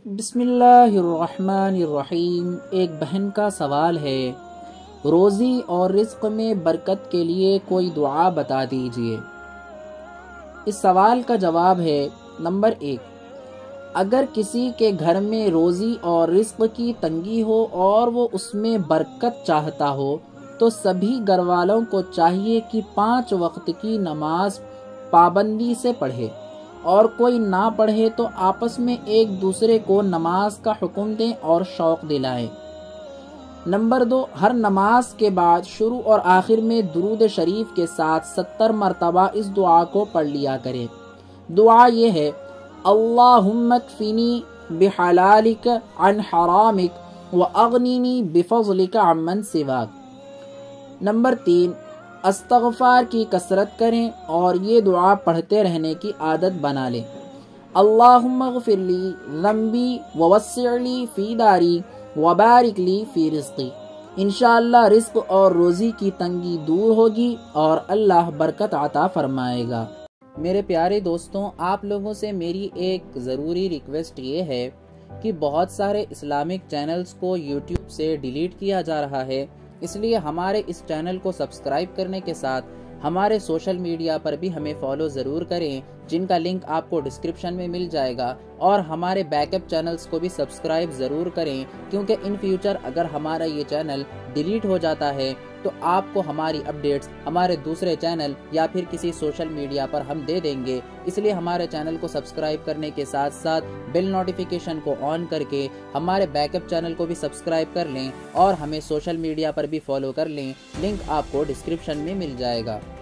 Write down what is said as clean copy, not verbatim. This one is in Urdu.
بسم اللہ الرحمن الرحیم۔ ایک بہن کا سوال ہے، روزی اور رزق میں برکت کے لیے کوئی دعا بتا دیجیے۔ اس سوال کا جواب ہے، نمبر 1، اگر کسی کے گھر میں روزی اور رزق کی تنگی ہو اور وہ اس میں برکت چاہتا ہو تو سبھی گھر والوں کو چاہیے کہ 5 وقت کی نماز پابندی سے پڑھے، اور کوئی نہ پڑھے تو آپس میں ایک دوسرے کو نماز کا حکم دیں اور شوق دلائیں۔ نمبر 2، ہر نماز کے بعد شروع اور آخر میں درود شریف کے ساتھ 70 مرتبہ اس دعا کو پڑھ لیا کریں۔ دعا یہ ہے، اللہم اکفنی بحلالک عن حرامک واغننی بفضلک عمن سواک۔ نمبر 3، استغفار کی کثرت کریں اور یہ دعا پڑھتے رہنے کی عادت بنا لیں۔ اللہم اغفر لی ذنبی ووسع لی فی داری وبارک لی فی رزقی۔ انشاءاللہ رزق اور روزی کی تنگی دور ہوگی اور اللہ برکت عطا فرمائے گا۔ میرے پیارے دوستوں، آپ لوگوں سے میری ایک ضروری ریکویسٹ یہ ہے کہ بہت سارے اسلامک چینلز کو یوٹیوب سے ڈیلیٹ کیا جا رہا ہے، اس لیے ہمارے اس چینل کو سبسکرائب کرنے کے ساتھ ہمارے سوشل میڈیا پر بھی ہمیں فالو ضرور کریں، جن کا لنک آپ کو ڈسکرپشن میں مل جائے گا، اور ہمارے بیک اپ چینلز کو بھی سبسکرائب ضرور کریں، کیونکہ ان فیوچر اگر ہمارا یہ چینل ڈیلیٹ ہو جاتا ہے تو آپ کو ہماری اپڈیٹس ہمارے دوسرے چینل یا پھر کسی سوشل میڈیا پر ہم دے دیں گے۔ اس لیے ہمارے چینل کو سبسکرائب کرنے کے ساتھ ساتھ بیل نوٹیفیکیشن کو آن کر کے ہمارے بیک اپ چینل کو بھی سبسکرائب کر لیں اور ہمیں سوشل میڈیا پر بھی فالو کر لیں، لنک آپ کو ڈسکرپشن میں مل جائے گا۔